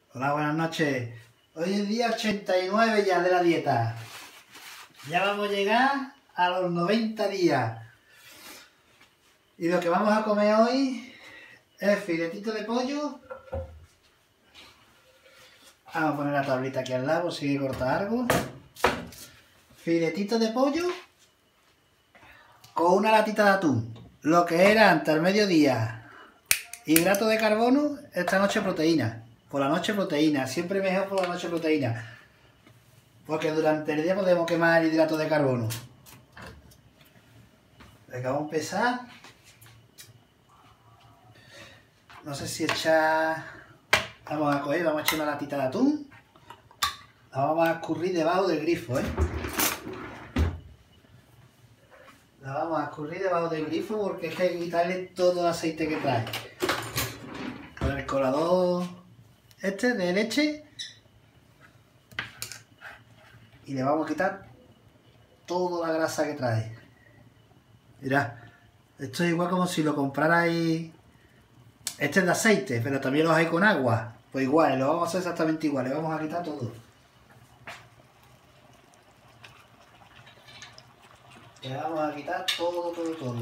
Hola, buenas noches. Hoy es día 89 ya de la dieta. Ya vamos a llegar a los 90 días. Y lo que vamos a comer hoy es filetito de pollo. Vamos a poner la tablita aquí al lado por si hay que cortar algo. Filetito de pollo con una latita de atún. Lo que era antes al mediodía hidrato de carbono, esta noche proteína. Por la noche proteína, siempre mejor por la noche proteína. Porque durante el día podemos quemar el hidrato de carbono. Venga, vamos a empezar. No sé si echar... Vamos a coger, vamos a echar una latita de atún. La vamos a escurrir debajo del grifo, La vamos a escurrir debajo del grifo porque es que hay que quitarle todo el aceite que trae. Con el colador este de leche. Y le vamos a quitar toda la grasa que trae. Mirad, esto es igual como si lo comprarais. Este es de aceite, pero también lo hay con agua. Pues igual, lo vamos a hacer exactamente igual. Le vamos a quitar todo. Le vamos a quitar todo.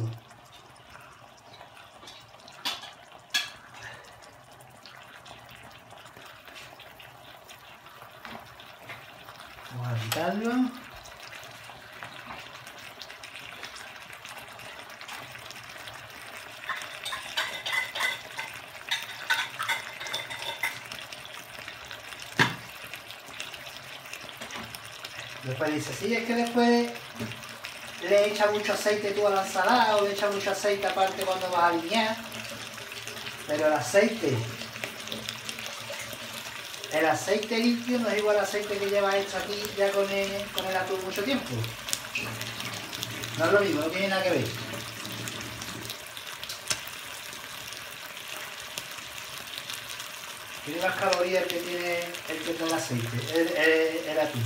Vamos a quitarlo. Después dice, sí, es que después le echa mucho aceite tú a la ensalada o le echa mucho aceite aparte cuando vas a alinear. Pero el aceite limpio no es igual al aceite que llevas hecho aquí ya con el atún mucho tiempo. No es lo mismo, no tiene nada que ver. Tiene más calorías el que tiene el aceite, el atún.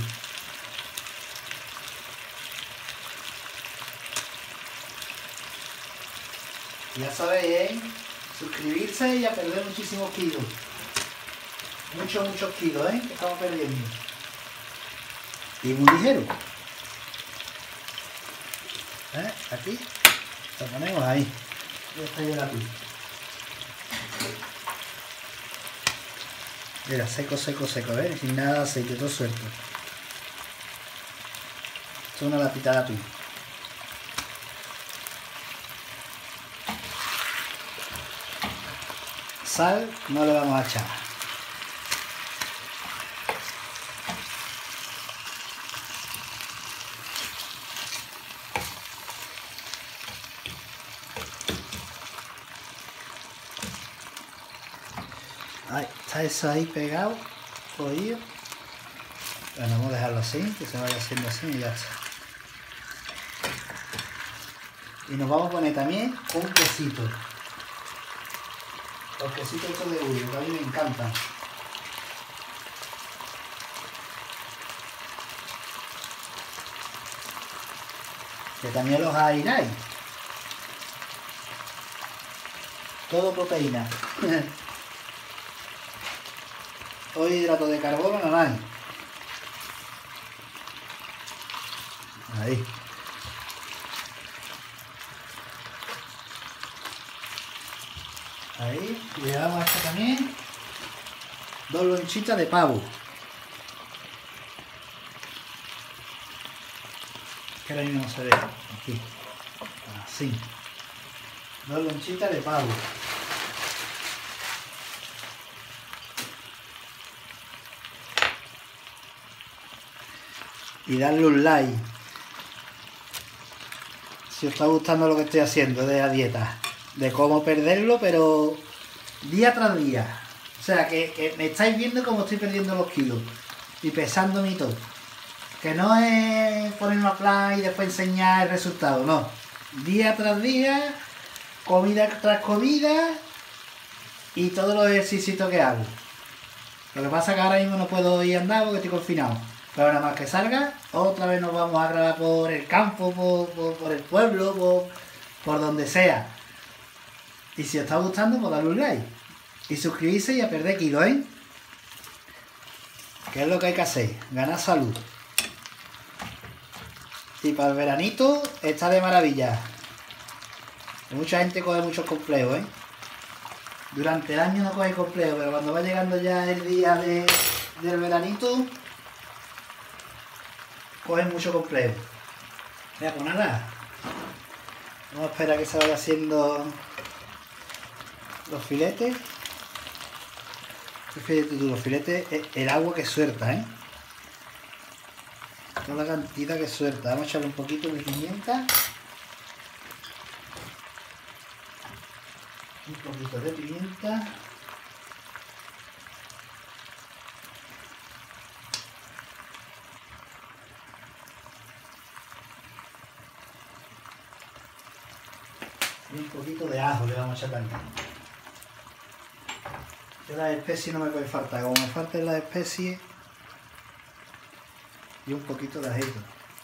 Ya sabéis, suscribirse y a perder muchísimos kilos. Muchos kilos, que estamos perdiendo. Y muy ligero. Aquí, lo ponemos ahí. Ya está ya el atún. Mira, seco, sin nada de aceite, todo suelto. Esto es una latita de atún. Sal no le vamos a echar. Ahí, está eso ahí pegado, jodido. Bueno, vamos a dejarlo así, que se vaya haciendo así y ya está. Y nos vamos a poner también un quesito. Los quesitos estos de Uyo, que a mí me encantan. Que también los airáis. Todo proteína. Hoy hidrato de carbono no hay. Ahí. Ahí, y le damos a esto también 2 lonchitas de pavo. Que ahora mismo no se ve. Aquí. Así. 2 lonchitas de pavo. Y darle un like. Si os está gustando lo que estoy haciendo de la dieta. De cómo perderlo, pero día tras día. O sea, que me estáis viendo cómo estoy perdiendo los kilos. Y pesándome y todo. Que no es ponerme a plan y después enseñar el resultado, no. Día tras día, comida tras comida y todos los ejercicios que hago. Lo que pasa es que ahora mismo no puedo ir a andar porque estoy confinado. Pero nada más que salga, otra vez nos vamos a grabar por el campo, por el pueblo, por donde sea. Y si os está gustando, pues dadle un like. Y suscribirse y a perder kilos, ¿Qué es lo que hay que hacer? Ganar salud. Y para el veranito está de maravilla. Mucha gente coge muchos complejos, ¿eh? Durante el año no coge complejos, pero cuando va llegando ya el día del veranito, cogen mucho complejo. Mira, pues nada. Vamos a esperar a que se vaya haciendo los filetes. Fíjate tú, los filetes, el agua que suelta, ¿eh? Toda la cantidad que suelta. Vamos a echarle un poquito de pimienta. Un poquito de pimienta. Y un poquito de ajo le vamos a echar también. Que las especies no me pueden faltar. Como me faltan las especies. Y un poquito de ajito.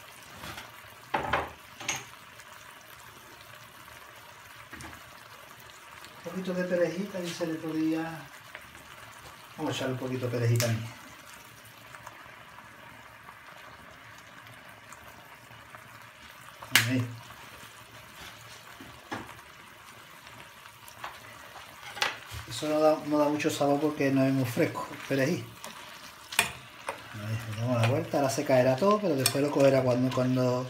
Un poquito de perejita y se le podría... Vamos a echarle un poquito de perejita también. Ahí. Eso no da mucho sabor porque no es muy fresco el perejil. Le damos la vuelta, ahora se caerá todo, pero después lo cogerá cuando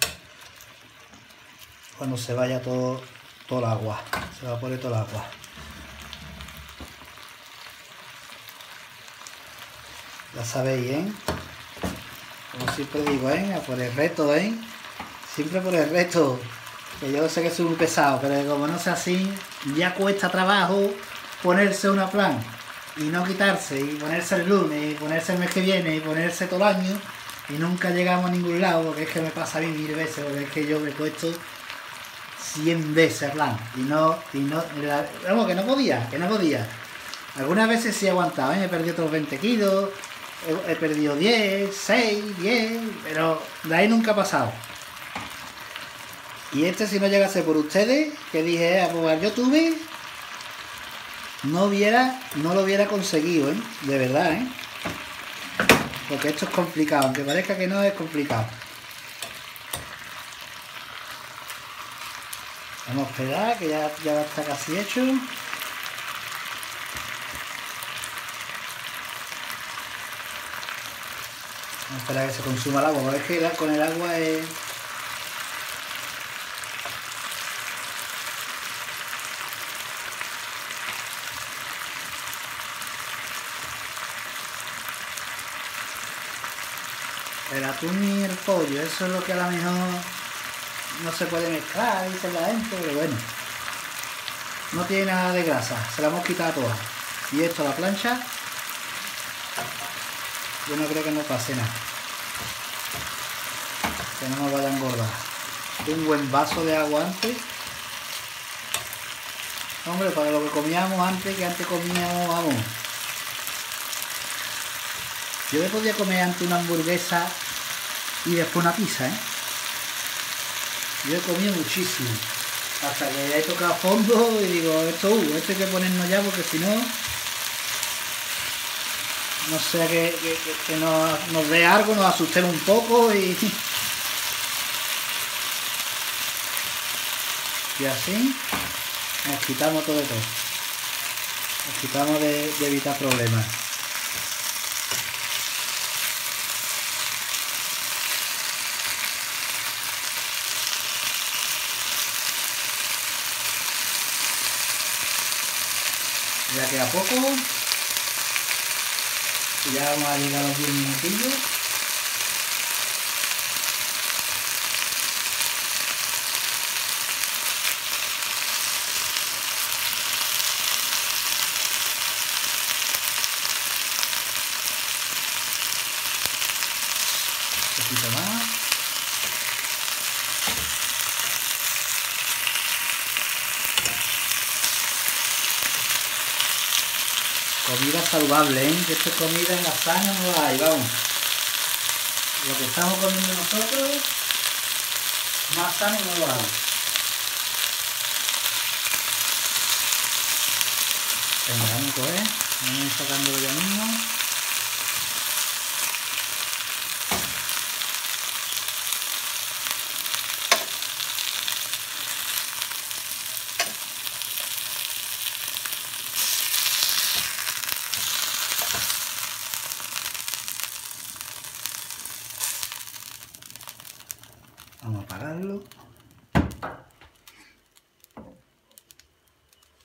se vaya todo el agua. Se va a poner todo el agua. Ya sabéis, ¿eh? Como siempre digo, ¿eh? A por el reto, ¿eh? Siempre por el reto. Que yo sé que soy muy pesado, pero como no sea así, ya cuesta trabajo ponerse una plan y no quitarse, y ponerse el lunes, y ponerse el mes que viene, y ponerse todo el año, y nunca llegamos a ningún lado, porque es que me pasa a mí 1000 veces, porque es que yo me he puesto 100 veces a plan, vamos, que no podía. Algunas veces sí he aguantado, ¿eh? He perdido otros 20 kilos, he perdido 10, 6, 10, pero de ahí nunca ha pasado. Y si no llegase por ustedes, que dije, a probar YouTube, no lo hubiera conseguido, ¿eh? De verdad, ¿eh? Porque esto es complicado, aunque parezca que no, es complicado. Vamos a esperar, que ya está casi hecho. Vamos a esperar a que se consuma el agua, porque es que con el agua es... El atún y el pollo, eso es lo que a lo mejor no se puede mezclar, dice la gente, pero bueno. No tiene nada de grasa, se la hemos quitado todas. Y esto a la plancha, yo no creo que no pase nada. Que no nos vaya a engordar. Un buen vaso de agua antes. Hombre, para lo que comíamos antes, que antes comíamos, vamos. Yo me podía comer antes una hamburguesa y después una pizza, ¿eh? Yo he comido muchísimo. Hasta que he tocado fondo y digo, esto hay que ponernos ya porque si no... No sea que nos dé algo, nos asustemos un poco y... Y así nos quitamos todo. Nos quitamos de evitar problemas. Ya queda poco. Y ya vamos a llegar a los 10 minutillos. Un poquito más. Comida saludable, ¿eh? Que esto es comida en la sana, no la hay, vamos. Lo que estamos comiendo nosotros, más sano no lo hay. Venga, vamos a coger, vamos a ir sacándolo ya mismo.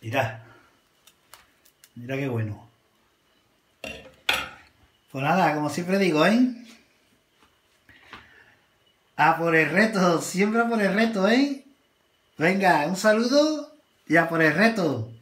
Mirad. Mira qué bueno. Pues nada, como siempre digo, ¿eh? A por el reto, siempre a por el reto, ¿eh? Venga, un saludo y a por el reto.